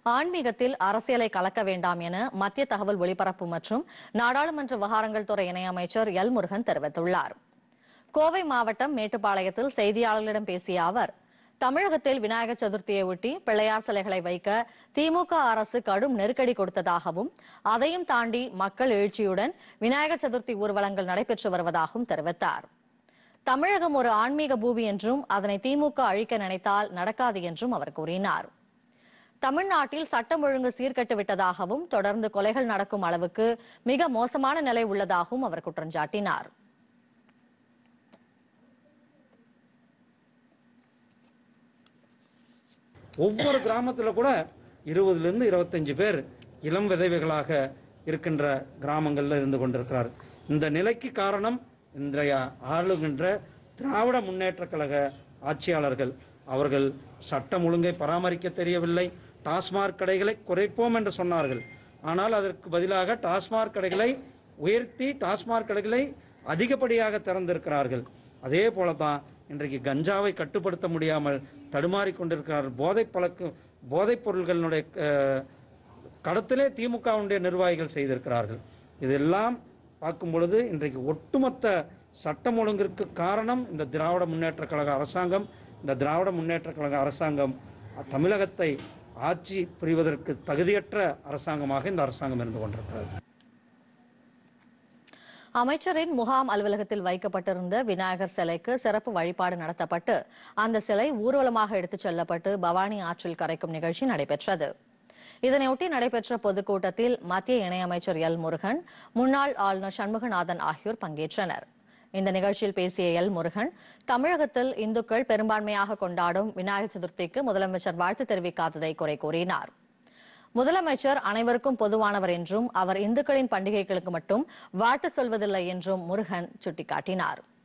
ஆன்மீகத்தில் அரசியலை கலக்க வேண்டாம் என மத்திய தகவல் ஒலிபரப்பு மற்றும் நாடாளுமன்ற விவகாரங்கள் துறை இணையமைச்சர் எல் முருகன் தெரிவித்துள்ளார். கோவை மாவட்டம் மேட்டுப்பாளையத்தில் செய்தியாளர்களிடம் பேசிய அவர், தமிழகத்தில் விநாயகர் சதுர்த்தியை ஒட்டி பிள்ளையார் சிலைகளை வைக்க திமுக அரசு கடும் நெருக்கடி கொடுத்ததாகவும், அதையும் தாண்டி மக்கள் எழுச்சியுடன் விநாயகர் சதுர்த்தி ஊர்வலங்கள் நடைபெற்று வருவதாகவும் தெரிவித்தார். தமிழகம் ஒரு ஆன்மீக பூமி என்றும் அதனை திமுக அழிக்க நினைத்தால் நடக்காது என்றும் அவர் கூறினார். தமிழ்நாட்டில் சட்டம் ஒழுங்கு சீர்கெட்டு விட்டதாகவும், தொடர்ந்து கொலைகள் நடக்கும் அளவுக்கு மிக மோசமான நிலை உள்ளதாகவும் அவர் குற்றம் சாட்டினார். ஒவ்வொரு கிராமத்தில் கூட 20லிருந்து 25 பேர் இளம் விதவைகளாக இருக்கின்ற கிராமங்களில் இருந்து கொண்டிருக்கிறார். இந்த நிலைக்கு காரணம் இன்றைய ஆளுகின்ற திராவிட முன்னேற்ற கழக ஆட்சியாளர்கள். அவர்கள் சட்டம் ஒழுங்கை பராமரிக்க தெரியவில்லை. டாஸ்மாக் கடைகளை குறைப்போம் என்று சொன்னார்கள். ஆனால் அதற்கு பதிலாக டாஸ்மாக் கடைகளை உயர்த்தி டாஸ்மாக் கடைகளை அதிகப்படியாக திறந்திருக்கிறார்கள். அதே போலதான் இன்றைக்கு கஞ்சாவை கட்டுப்படுத்த முடியாமல் தடுமாறி கொண்டிருக்கிறார்கள். போதைப் பொருள்களுடைய கடத்திலே திமுகவுடைய நிர்வாகிகள் செய்திருக்கிறார்கள். இதெல்லாம் பார்க்கும் பொழுது இன்றைக்கு ஒட்டுமொத்த சட்டம் ஒழுங்கிற்கு காரணம் இந்த திராவிட முன்னேற்ற கழக அரசாங்கம். இந்த திராவிட முன்னேற்ற கழக அரசாங்கம் தமிழகத்தை ஆட்சி புரிவதற்கு தகுதியற்ற அரசாங்கமாக இந்த அரசாங்கம் இருந்து கொண்டிருக்கிறது. அமைச்சரின் முகாம் அலுவலகத்தில் வைக்கப்பட்டிருந்த விநாயகர் சிலைக்கு சிறப்பு வழிபாடு நடத்தப்பட்டு அந்த சிலை ஊர்வலமாக எடுத்துச் செல்லப்பட்டு பவானி ஆற்றில் கரைக்கும் நிகழ்ச்சி நடைபெற்றது. இதனையொட்டி நடைபெற்ற பொதுக்கூட்டத்தில் மத்திய இணையமைச்சர் எல் முருகன், முன்னாள் ஆளுநர் சண்முகநாதன் ஆகியோர் பங்கேற்றனர். இந்த நிகழ்ச்சியில் பேசிய எல் முருகன், தமிழகத்தில் இந்துக்கள் பெரும்பான்மையாக கொண்டாடும் விநாயகர் சதுர்த்திக்கு முதலமைச்சர் வாழ்த்து தெரிவிக்காததை குறை கூறினார். முதலமைச்சர் அனைவருக்கும் பொதுவானவர் என்றும் அவர் இந்துக்களின் பண்டிகைகளுக்கு மட்டும் வாழ்த்து சொல்வதில்லை என்றும் முருகன் சுட்டிக்காட்டினார்.